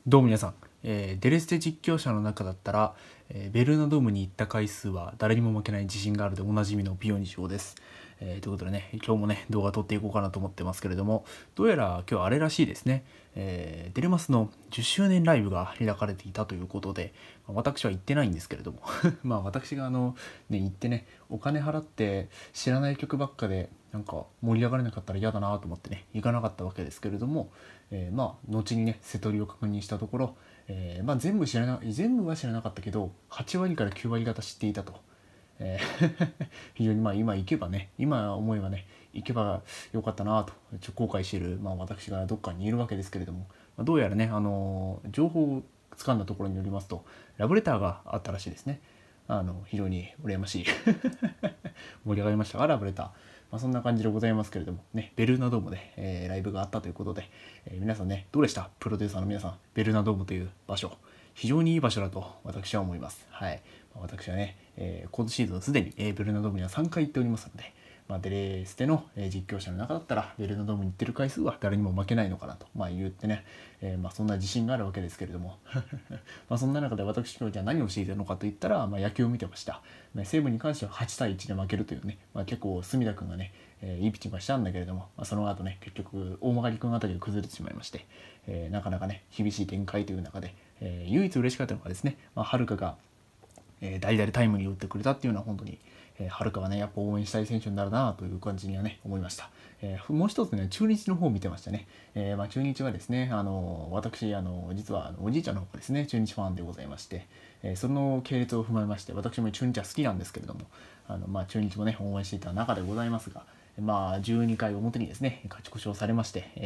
どうも皆さん、デレステ実況者の中だったら、ベルーナドームに行った回数は誰にも負けない自信があるでおなじみのピオニシオです。ということでね、今日もね、動画撮っていこうかなと思ってますけれども、どうやら今日あれらしいですね、デレマスの10周年ライブが開かれていたということで、私は行ってないんですけれども、私が行ってね、お金払って知らない曲ばっかで、なんか盛り上がれなかったら嫌だなと思ってね、行かなかったわけですけれども、後にね瀬戸りを確認したところ、全部は知らなかったけど8割から9割方知っていたと、非常に今行けばね、今思えばね、行けばよかったなと後悔している、私がどっかにいるわけですけれども、どうやらね、情報をつかんだところによりますとラブレターがあったらしいですね。非常に羨ましい盛り上がりましたがラブレター、そんな感じでございますけれどもね、ベルーナドームで、ライブがあったということで、皆さんねどうでした？プロデューサーの皆さん、ベルーナドームという場所非常にいい場所だと私は思います。はい、私はね、今シーズンすでに、ベルーナドームには3回行っておりますので、デレステの実況者の中だったらベルーナドームに行ってる回数は誰にも負けないのかなと、言ってね、そんな自信があるわけですけれどもそんな中で私今日じゃあ何をしていたのかといったら、野球を見てました。西武に関しては8対1で負けるというね、結構隅田君がね、いいピッチングはしたんだけれども、その後ね結局大曲君あたりが崩れてしまいまして、なかなかね厳しい展開という中で、唯一嬉しかったのがですね、遥が代打でタイムリーを打ってくれたっていうのは本当に、はるかはねやっぱ応援したい選手になるなという感じにはね思いました。もう一つね中日の方を見てましたね。中日はですね、私実はおじいちゃんの方がですね中日ファンでございまして、その系列を踏まえまして私も中日は好きなんですけれども、中日もね応援していた中でございますが、12回表にですね勝ち越しをされまして、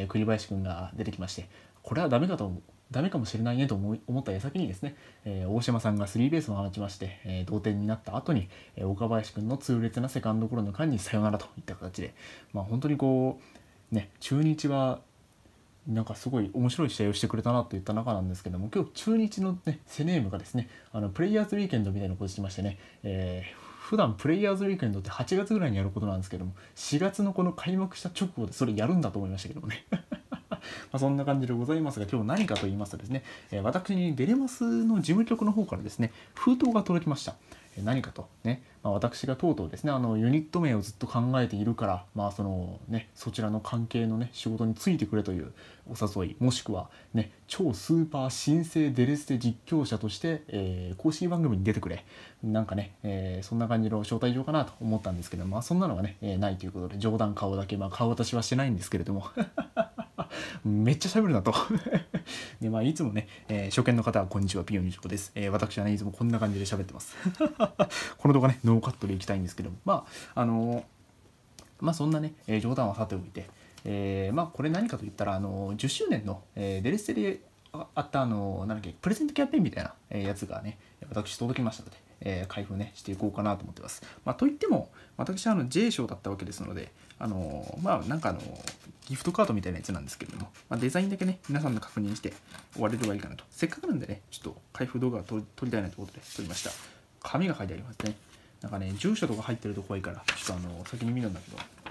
栗林君が出てきまして、これはダメかもしれないねと思った矢先にですね、大島さんがスリーベースを放ちまして、同点になった後に、岡林君の痛烈なセカンドゴロの間にサヨナラといった形で、本当にこうね、中日はなんかすごい面白い試合をしてくれたなといった中なんですけども、今日中日の、ね、セネームがですね、プレイヤーズウィーケンドみたいなことしてましてね、普段プレイヤーズウィーケンドって8月ぐらいにやることなんですけども、4月のこの開幕した直後でそれやるんだと思いましたけどもねそんな感じでございますが、今日何かと言いますとですね、私にデレマスの事務局の方からですね封筒が届きました。何かとね、私がとうとうですねユニット名をずっと考えているから、そちらの関係のね仕事についてくれというお誘い、もしくはね超スーパー新生デレステ実況者として、公式番組に出てくれ、なんかね、そんな感じの招待状かなと思ったんですけど、そんなのがね、ないということで冗談顔だけ、顔渡しはしてないんですけれどもめっちゃ喋るなとで、いつもね、初見の方はこんにちは、ピヨニジョです。私はねいつもこんな感じで喋ってますこの動画ねノーカットでいきたいんですけども、そんなね、冗談はさておいて、これ何かといったら10周年の、デレステであったなんだっけプレゼントキャンペーンみたいな、やつがね私届きましたので、開封ねしていこうかなと思ってます。といっても私はJ 賞だったわけですので、ギフトカードみたいなやつなんですけれども、デザインだけね皆さんの確認して終われればいいかなと。せっかくなんでねちょっと開封動画を撮りたいなということで撮りました。紙が書いてありますね。なんかね住所とか入ってると怖いからちょっと先に見るんだけ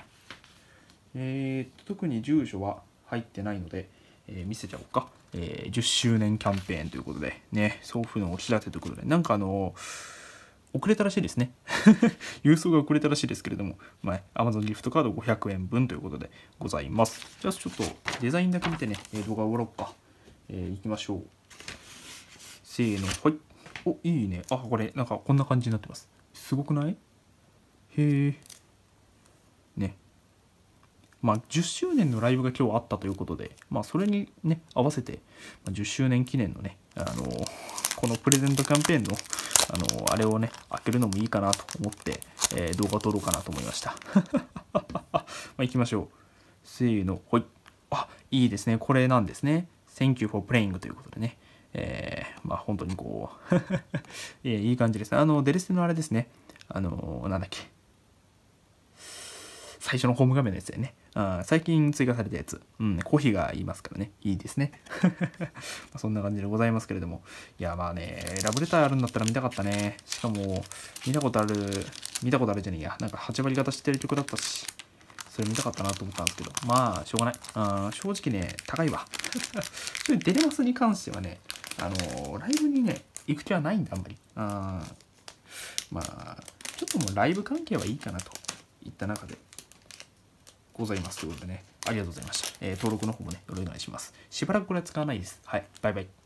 ど、特に住所は入ってないので、見せちゃおうか。10周年キャンペーンということでね、送付のお知らせということで、なんか遅れたらしいですね郵送が遅れたらしいですけれども、Amazon ギフトカード500円分ということでございます。じゃあちょっとデザインだけ見てね、動画終わろうか。いきましょう。せーの、はい。お、いいね。これなんかこんな感じになってます。すごくない？へえ。ね。10周年のライブが今日あったということで、それにね合わせて、10周年記念のね、このプレゼントキャンペーンのあれをね開けるのもいいかなと思って、動画を撮ろうかなと思いました行きましょう。せーの、ほい。いいですね。これなんですね。Thank you for playing ということでね、本当にこういい感じです。デレステのあれですね、なんだっけ、最初のホーム画面のやつでね、最近追加されたやつ、コーヒーが言いますからね、いいですねそんな感じでございますけれども、いやラブレターあるんだったら見たかったね。しかも見たことあるじゃねえや、なんか8割方知ってる曲だったし、 それ見たかったなと思ったんですけど、まあしょうがない。正直ね高いわ。それデレマスに関してはね、ライブにね行く気はないんだあんまり。まあちょっともうライブ関係はいいかなといった中でございますということでね、ありがとうございました。登録の方もねよろしくお願いします。しばらくこれは使わないです。はい、バイバイ。